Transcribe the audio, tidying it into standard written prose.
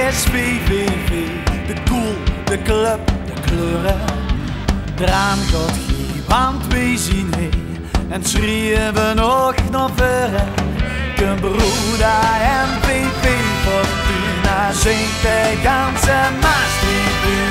is VVV. De koel, de club, de kleuren. Eraan gaat geen, want we zien hij. En schreeuwen we nog naar voren. Gebroeda en VV Fortuna zingt de ganse Maastricht.